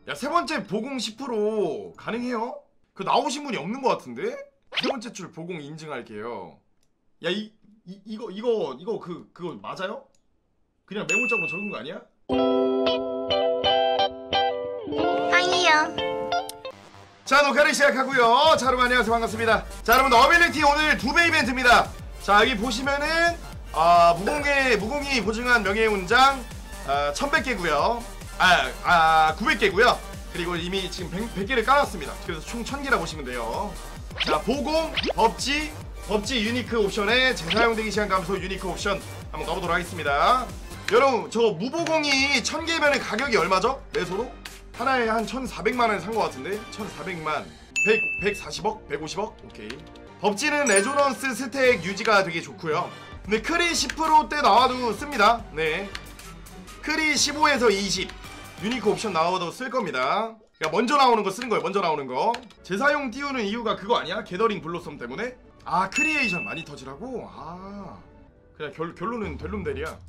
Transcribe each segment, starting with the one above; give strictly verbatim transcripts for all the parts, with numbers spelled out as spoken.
야, 세 번째 보공 십 퍼센트 가능해요? 그 나오신 분이 없는 것 같은데? 세 번째 줄 보공 인증할게요. 야, 이, 이 이거 이거 이거 그 그거 맞아요? 그냥 메모장으로 적은 거 아니야? 아니요. 자, 녹화를 시작하고요. 자, 여러분 안녕하세요. 반갑습니다. 자, 여러분 어빌리티 오늘 두 배 이벤트입니다. 자, 여기 보시면은 아, 무공의 무공이 보증한 명예훈장 아, 천백 개고요. 아, 아, 구백 개고요. 그리고 이미 지금 백 개를 깔았습니다. 그래서 총 천 개라 보시면 돼요. 자, 보공, 법지, 법지 유니크 옵션에 재사용되기 시간 감소 유니크 옵션 한번 넣어보도록 하겠습니다. 여러분, 저 무보공이 천 개면은 가격이 얼마죠? 매소로? 하나에 한 천사백만 원 산 것 같은데? 천사백만. 백, 백사십억? 백오십억? 오케이. 법지는 레조넌스 스택 유지가 되게 좋고요. 근데 크리 십 퍼센트대 나와도 씁니다. 네. 크리 십오에서 이십. 유니크 옵션 나와도 쓸 겁니다. 그러니까 먼저 나오는 거 쓰는 거예요. 먼저 나오는 거. 재사용 띄우는 이유가 그거 아니야? 게더링 블로썸 때문에? 아, 크리에이션 많이 터지라고? 아. 그냥 결, 결론은 델룸델이야.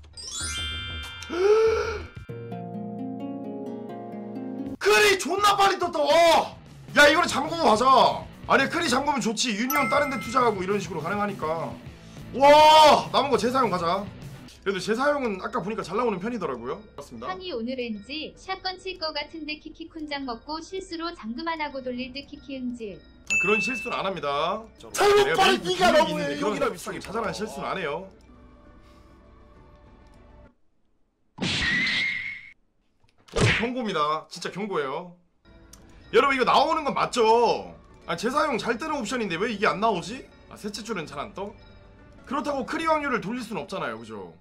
크리 존나 빨리 떴다. 와! 야, 이거는 잠그고 가자. 아니, 크리 잠그면 좋지. 유니온 다른 데 투자하고 이런 식으로 가능하니까. 와! 남은 거 재사용 가자. 그래도 재사용은 아까 보니까 잘 나오는 편이더라고요. 맞습니다. 형이 오늘 왠지 샷건 칠 거 같은데 키키 쿤장 먹고 실수로 잠금 안 하고 돌릴 듯 키키 응질. 아, 그런 실수는 안 합니다. 잘못 빨리 니가 너무해. 여기랑 비슷하게 자잘한 실수는 안 해요. 여러분, 경고입니다. 진짜 경고예요. 여러분, 이거 나오는 건 맞죠? 아, 재사용 잘 뜨는 옵션인데 왜 이게 안 나오지? 아, 셋째 줄은 잘 안 떠? 그렇다고 크리 확률을 돌릴 수는 없잖아요, 그죠?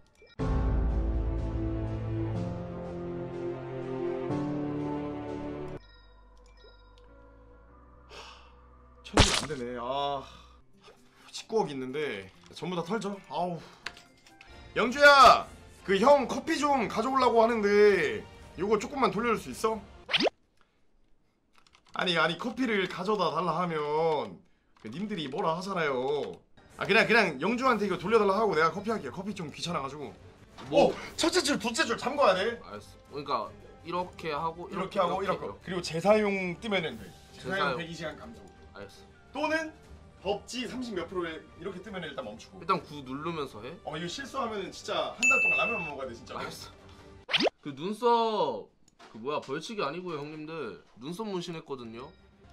천개 안 되네. 아, 십구억 있는데 전부 다 털죠. 아우. 영주야, 그 형 커피 좀 가져오려고 하는데 요거 조금만 돌려줄 수 있어? 아니 아니 커피를 가져다 달라 하면 님들이 뭐라 하잖아요. 아, 그냥 그냥 영주한테 이거 돌려달라 하고 내가 커피 할게요. 커피 좀 귀찮아가지고. 뭐? 오! 첫째 줄, 둘째 줄 잠궈야 돼. 알았어. 그러니까 이렇게 하고 이렇게, 이렇게 하고 이렇게, 이렇게. 그리고 재사용 뜨면은 돼. 재사용 재사용. 백이 시간 감소. 알았어. 또는 법지 삼십 몇 프로에 이렇게 뜨면 일단 멈추고. 일단 구 누르면서 해. 어, 이거 실수하면은 진짜 한 달 동안 라면 먹어야 돼, 진짜. 알았어. 그 눈썹 그 뭐야 벌칙이 아니고요, 형님들. 눈썹 문신했거든요.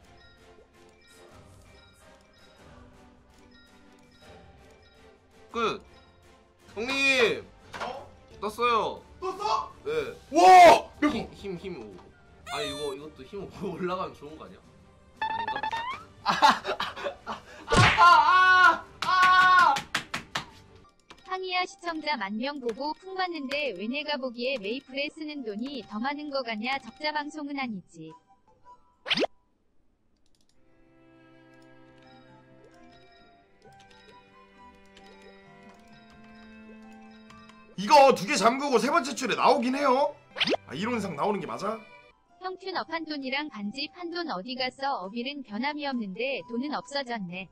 끝. 형님 어? 떴어요. 떴어? 네. 와! 몇 번? 힘 힘 오. 아니 이거 이것도 힘 오 올라가면 좋은 거 아니야? 아닌가? 황이야 시청자 만 명 보고 풍 봤는데 왜 내가 보기에 메이플에 쓰는 돈이 더 많은 거 같냐? 적자 방송은 아니지. 이거 두 개 잠그고 세 번째 줄에 나오긴 해요. 아, 이론상 나오는 게 맞아? 형튠 업한 돈이랑 반지 판 돈 어디 갔어? 어빌은 변함이 없는데 돈은 없어졌네.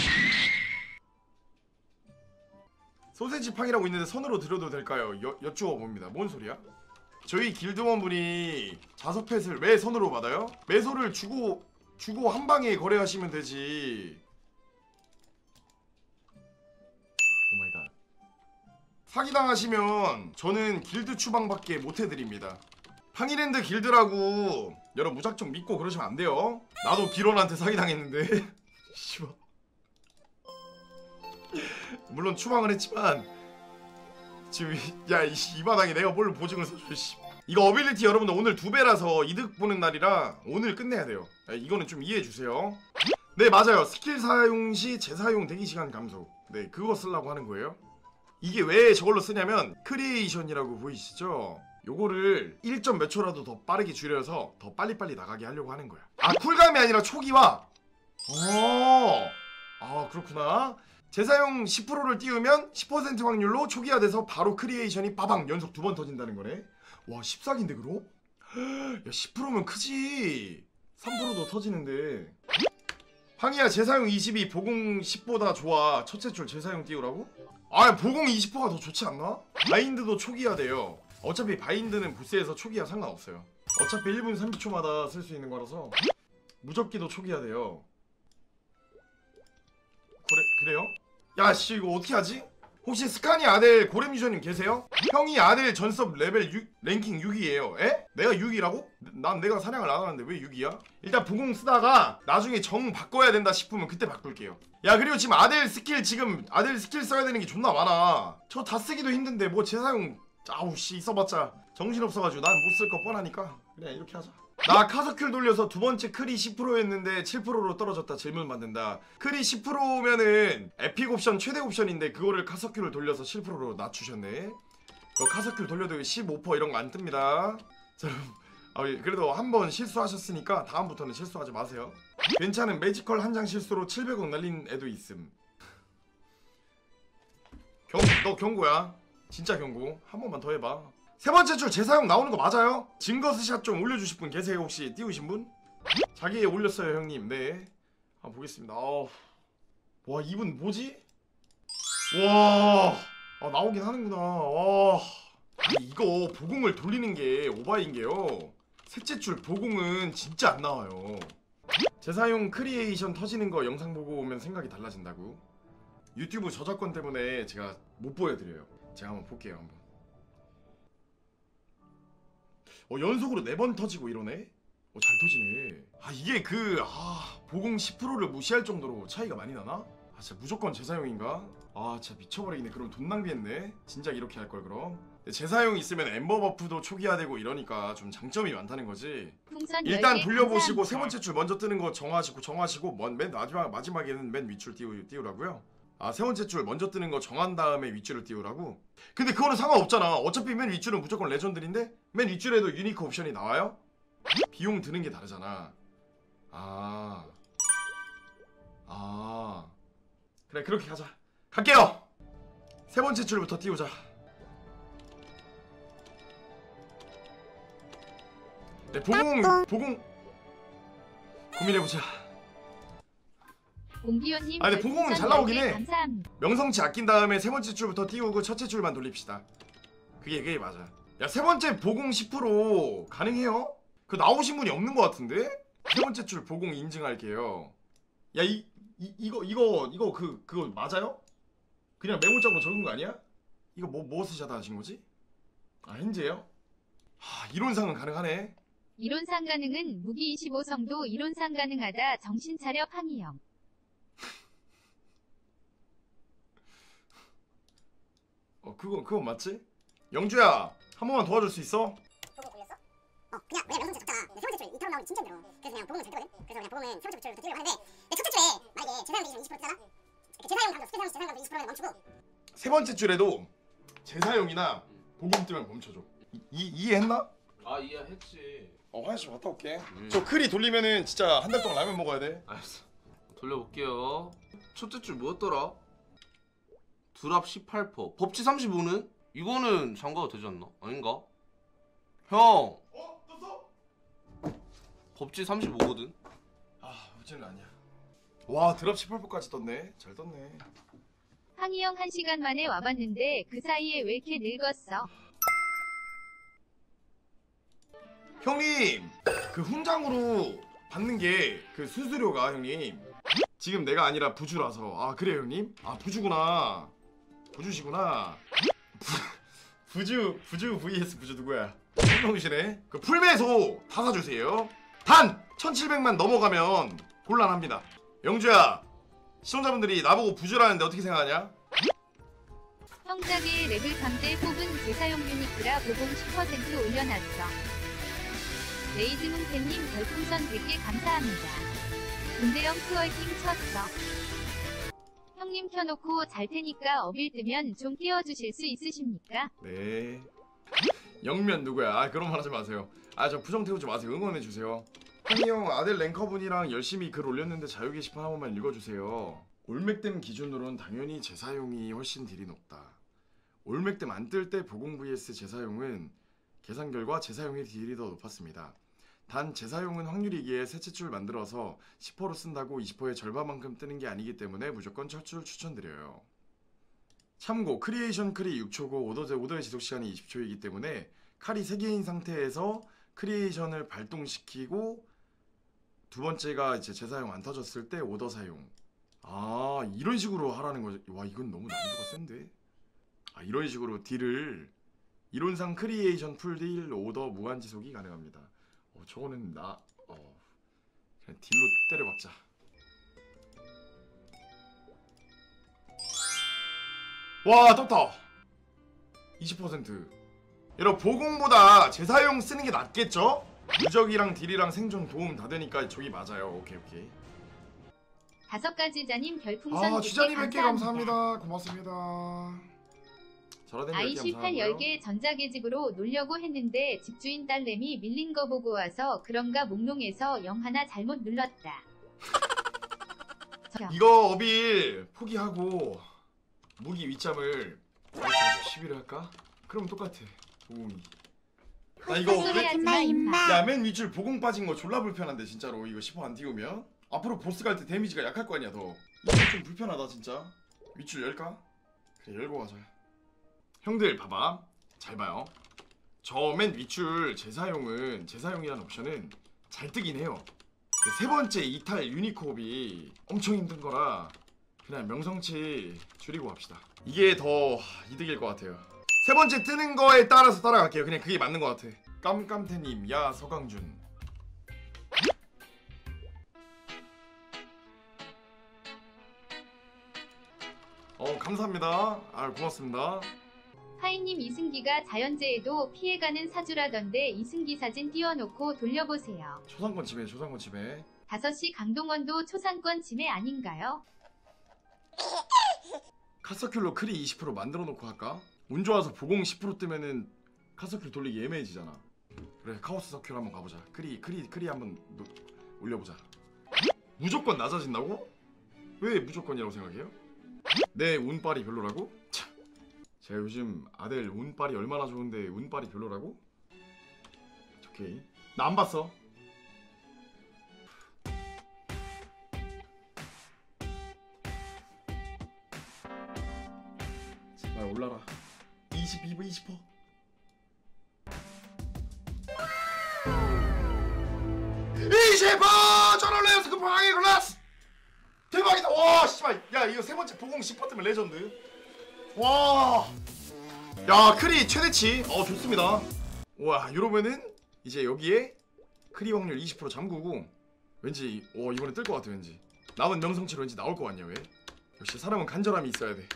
소세지 팡이라고 있는데 손으로 들여도 될까요? 여, 여쭈어 봅니다. 뭔 소리야? 저희 길드원분이 자석펫을 왜 손으로 받아요? 매소를 주고 주고 한 방에 거래하시면 되지. 오마이갓. 사기당하시면 저는 길드 추방밖에 못해드립니다. 팡이랜드 길드라고 여러분 무작정 믿고 그러시면 안 돼요. 나도 비론한테 사기당했는데 씨발. 물론 추방을 했지만 지금 야, 이, 이 마당에 내가 뭘 보증을 서줘. 씨. 이거 어빌리티 여러분들 오늘 두 배라서 이득 보는 날이라 오늘 끝내야 돼요. 야, 이거는 좀 이해해 주세요. 네, 맞아요. 스킬 사용 시 재사용 대기 시간 감소. 네, 그거 쓰려고 하는 거예요. 이게 왜 저걸로 쓰냐면 크리에이션이라고 보이시죠? 요거를 일 점 몇 초라도 더 빠르게 줄여서 더 빨리빨리 나가게 하려고 하는 거야. 아, 쿨감이 아니라 초기화. 어, 아, 그렇구나. 재사용 십 퍼센트를 띄우면 십 퍼센트 확률로 초기화돼서 바로 크리에이션이 빠방 연속 두 번 터진다는 거네. 와, 십사기인데 그럼? 야, 십 퍼센트면 크지. 삼 퍼센트도 터지는데. 황이야, 재사용 이십이 보공 십보다 좋아. 첫째 줄 재사용 띄우라고? 아, 보공 이십 퍼센트가 더 좋지 않나? 바인드도 초기화돼요. 어차피 바인드는 보스에서 초기화 상관없어요. 어차피 일 분 삼십 초마다 쓸 수 있는 거라서 무적기도 초기화 돼요. 그래, 그래요? 야씨 이거 어떻게 하지? 혹시 스카니 아델 고렘 유저님 계세요? 형이 아델 전섭 레벨 육, 랭킹 육 위에요. 에? 내가 육 위라고? 난 내가 사냥을 안 하는데 왜 육 위야? 일단 부공 쓰다가 나중에 정 바꿔야 된다 싶으면 그때 바꿀게요. 야 그리고 지금 아델 스킬 지금 아델 스킬 써야 되는 게 존나 많아. 저 다 쓰기도 힘든데 뭐 재사용 아우 씨 있어봤자 정신없어가지고 난 못 쓸 거 뻔하니까 그래 이렇게 하자. 나 카서큐를 돌려서 두 번째 크리 십 퍼센트였는데 칠 퍼센트로 떨어졌다. 질문 받는다. 크리 십 퍼센트면은 에픽 옵션 최대 옵션인데 그거를 카서큐를 돌려서 칠 퍼센트로 낮추셨네. 그 카서큐를 돌려도 십오 퍼센트 이런 거 안 뜹니다. 자, 아, 그래도 한 번 실수하셨으니까 다음부터는 실수하지 마세요. 괜찮은 매지컬 한 장 실수로 칠백 원 날린 애도 있음. 경, 너 경고야. 진짜 경고. 한 번만 더 해봐. 세 번째 줄 재사용 나오는 거 맞아요? 증거 스샷 좀 올려주실 분 계세요? 혹시 띄우신 분? 자기에 올렸어요 형님. 네 한번 보겠습니다. 어... 와 이분 뭐지? 와 아, 나오긴 하는구나. 와 아니 이거 보공을 돌리는 게 오바인 게요. 셋째 줄 보공은 진짜 안 나와요. 재사용 크리에이션 터지는 거 영상 보고 오면 생각이 달라진다고. 유튜브 저작권 때문에 제가 못 보여드려요. 제가 한번 볼게요. 한번. 어 연속으로 네 번 터지고 이러네? 어 잘 터지네. 아 이게 그 아 보공 십 퍼센트를 무시할 정도로 차이가 많이 나나? 아 진짜 무조건 재사용인가? 아 진짜 미쳐버리겠네. 그럼 돈 낭비했네. 진작 이렇게 할걸 그럼. 재사용 있으면 엠버 버프도 초기화되고 이러니까 좀 장점이 많다는 거지. 일단 돌려보시고 세 번째 줄 먼저 뜨는 거 정하시고 정하시고 먼, 맨 마지막, 마지막에는 맨 윗줄 띄우, 띄우라고요? 아 세 번째 줄 먼저 뜨는 거 정한 다음에 윗줄을 띄우라고? 근데 그거는 상관없잖아. 어차피 맨 윗줄은 무조건 레전드인데 맨 윗줄에도 유니크 옵션이 나와요? 비용 드는 게 다르잖아. 아... 아... 그래 그렇게 가자. 갈게요! 세 번째 줄부터 띄우자. 네 보공... 보공... 고민해보자. 옹기호님 아 근데 보공은 잘 나오긴 해. 감사합니다. 명성치 아낀 다음에 세 번째 줄부터 띄우고 첫째 줄만 돌립시다. 그게 그게 맞아. 야 세 번째 보공 십 퍼센트 가능해요? 그 나오신 분이 없는 것 같은데? 세 번째 줄 보공 인증할게요. 야 이 이, 이거 이거 이거 그 그거 맞아요? 그냥 메모장으로 적은 거 아니야? 이거 뭐 뭐 쓰셔다 하신 거지? 아 현재요? 하 이론상은 가능하네. 이론상 가능은 무기 이십오 성도 이론상 가능하다. 정신차려 팡이형. 어 그거 그건 맞지? 영주야 한 번만 도와줄 수 있어? 보고 올렸어? 어 그냥 왜냐면 명성치 적잖아. 세 번째 줄 이터럼 나오기 진짜 힘들어. 그래서 그냥 보험은 잘 되거든. 그래서 그냥 보험은 세 번째 줄부터 띄우려고 하는데 내 첫째 줄에 만약에 재사용 대신 이십 퍼센트잖아? 재사용 감도 스페 재사용 감도 이십 퍼센트는 멈추고 세 번째 줄에도 재사용이나 보공 뜨면 멈춰줘. 이, 이 이해했나? 아 이해했지. 어 화장실 좀 갔다 올게. 음. 저 크리 돌리면은 진짜 한 달 동안 라면 먹어야 돼. 알았어. 돌려볼게요. 첫째 줄 뭐였더라? 드랍 십팔 퍼센트. 법치 삼십오는? 이거는 장가가 되지 않나? 아닌가? 형! 어? 떴어? 법치 삼십오거든? 아 어제는 아니야. 와 드랍 십팔 퍼센트까지 떴네. 잘 떴네. 팡이형 한 시간 만에 와봤는데 그 사이에 왜 이렇게 늙었어? 형님 그 훈장으로 받는 게 그 수수료가 형님 지금 내가 아니라 부주라서. 아 그래요 형님? 아 부주구나. 부주시구나. 부, 부주 부주 vs 부주 누구야? 홍동시네. 그 풀매소 다 사주세요. 단 천칠백만 넘어가면 곤란합니다. 영주야 시청자분들이 나보고 부주라는데 어떻게 생각하냐? 형작의 랩을 감대 뽑은 재사용 유니크라 보공 십 퍼센트 올려놨어. 레이즈문태님 별풍선 백 개 감사합니다. 군대형 트월킹 쳤어. 형님 켜놓고 잘 테니까 어빌 뜨면 좀 띄워주실 수 있으십니까? 네. 영면 누구야? 아 그런 말 하지 마세요. 아 저 부정 태우지 마세요. 응원해주세요. 형이 형 아들 랭커분이랑 열심히 글 올렸는데 자유 게시판 한 번만 읽어주세요. 올맥댐 기준으로는 당연히 재사용이 훨씬 딜이 높다. 올맥댐 안 뜰 때 보공 vs 재사용은 계산 결과 재사용의 딜이 더 높았습니다. 단 재사용은 확률이기에 셋째 줄 만들어서 십 퍼센트 쓴다고 이십 퍼센트의 절반만큼 뜨는 게 아니기 때문에 무조건 첫 줄 추천드려요. 참고 크리에이션 크리 육 초고 오더의, 오더의 지속시간이 이십 초이기 때문에 칼이 세 개인 상태에서 크리에이션을 발동시키고 두 번째가 이제 재사용 안 터졌을 때 오더 사용. 아 이런 식으로 하라는 거죠. 와 이건 너무 난이도가 센데. 아 이런 식으로 딜을 이론상 크리에이션 풀딜 오더 무한지속이 가능합니다. 어 저거는 나 어 그냥 딜로 때려박자. 와 떴다. 이십 퍼센트. 여러분 보공보다 재사용 쓰는 게 낫겠죠? 무적이랑 딜이랑 생존 도움 다 되니까 저기 맞아요. 오케이 오케이. 다섯 가지 자님 별풍선 아 백 개 주자님 백 개 감사합니다. 감사합니다. 고맙습니다. 저라덴 아이씨 팔 열 개 전자계집으로 놀려고 했는데 집주인 딸내미 밀린 거 보고 와서 그런가 몽롱해서 영 하나 잘못 눌렀다. 이거 어빌 포기하고 무기 윗잠을 십일을 할까? 그럼 똑같아. 보공이. 나 이거 소리 하지 마, 임마. 야맨 윗줄 보공 빠진 거 졸라 불편한데 진짜로. 이거 십 퍼센트 안 띄우면 앞으로 보스 갈 때 데미지가 약할 거 아니야 더. 이거 좀 불편하다 진짜. 윗줄 열까? 그래 열고 가자. 형들 봐봐 잘 봐요. 저 맨 윗줄 재사용은 재사용이라는 옵션은 잘 뜨긴 해요. 그 세 번째 이탈 유니코업이 엄청 힘든 거라 그냥 명성치 줄이고 갑시다. 이게 더 이득일 것 같아요. 세 번째 뜨는 거에 따라서 따라갈게요. 그냥 그게 맞는 것 같아. 깜깜태님, 야 서강준. 어 감사합니다. 아 고맙습니다. 하이님 이승기가 자연재해도 피해가는 사주라던데 이승기 사진 띄워놓고 돌려보세요. 초상권 지배, 초상권 지배. 다섯 시 강동원도 초상권 침해 아닌가요? 카서큘로 크리 이십 퍼센트 만들어 놓고 할까? 운 좋아서 보공 십 퍼센트 뜨면은 카서큘 돌리기 애매해지잖아. 그래 카오스 서큘 한번 가보자. 크리 크리 크리 한번 노, 올려보자. 무조건 낮아진다고? 왜 무조건이라고 생각해요? 내 운빨이 별로라고? 참. 제가 요즘 아델 운빨이 얼마나 좋은데 운빨이 별로라고? 오케이. 나 안 봤어. 제발 올라라. 이십이 분 이십 퍼센트. 이십 퍼센트! 저런 레어스 방해 글라스! 대박이다! 와 씨발 야 이거 세 번째 보공 십 퍼센트면 레전드. 와. 야 크리 최대치. 어 좋습니다. 와 이러면은 이제 여기에 크리 확률 이십 퍼센트 잠그고 왠지 어 이번에 뜰 것 같아. 왠지 남은 명성치로 왠지 나올 것 같냐. 왜? 역시 사람은 간절함이 있어야 돼.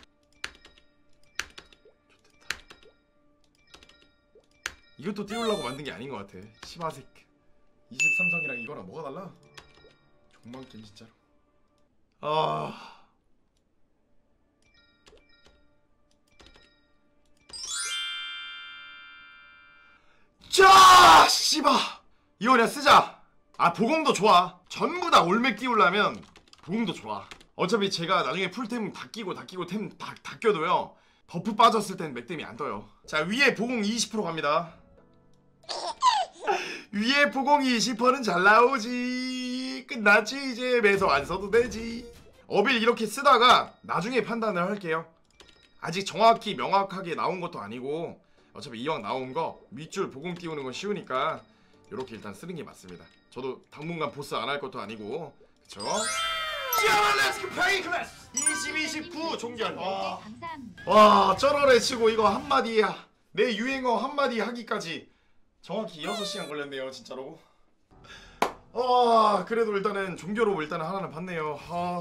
이것도 띄우려고 만든 게 아닌 것 같아. 시바색 이십삼 성이랑 이거랑 뭐가 달라? 종망겜 진짜로. 아... 자, 씨바 이거 그냥 쓰자. 아 보공도 좋아. 전부 다 올맥 띄우려면 보공도 좋아. 어차피 제가 나중에 풀템 다 끼고 다 끼고 템 다 다 껴도요 버프 빠졌을 땐 맥댐이 안 떠요. 자 위에 보공 이십 퍼센트 갑니다. 위에 보공 이십 퍼센트는 잘 나오지. 끝났지. 이제 매서 안 써도 되지. 어빌 이렇게 쓰다가 나중에 판단을 할게요. 아직 정확히 명확하게 나온 것도 아니고 어차피 이왕 나온 거 밑줄 보공 띄우는 건 쉬우니까 이렇게 일단 쓰는 게 맞습니다. 저도 당분간 보스 안 할 것도 아니고 그쵸? 이십, 이십구 종결. 와, 와 쩔어래 치고 이거 한마디야. 내 유행어 한마디 하기까지 정확히 여섯 시간 걸렸네요 진짜로. 아 그래도 일단은 종결로 일단은 하나는 봤네요. 아.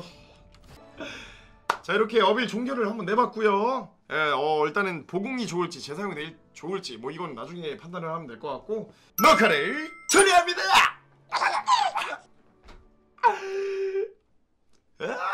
자 이렇게 어빌 종결을 한번 내봤고요. 예, 어 일단은 보공이 좋을지 재사용이 내일 좋을지 뭐 이건 나중에 판단을 하면 될 것 같고 녹화를 처리합니다. 아